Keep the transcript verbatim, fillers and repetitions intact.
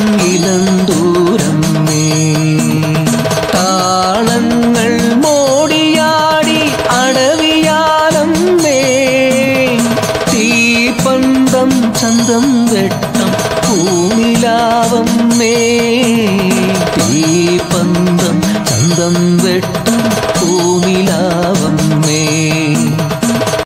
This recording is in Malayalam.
ഇലന്തൂരമ്മേ താളങ്ങൾ മോടിയാടി അടവിയാലമ്മേ തീപന്തം ചന്തം വെട്ടം പൂനിലാവമ്മേ തീപന്തം ചന്തം വെട്ടം പൂനിലാവമ്മേ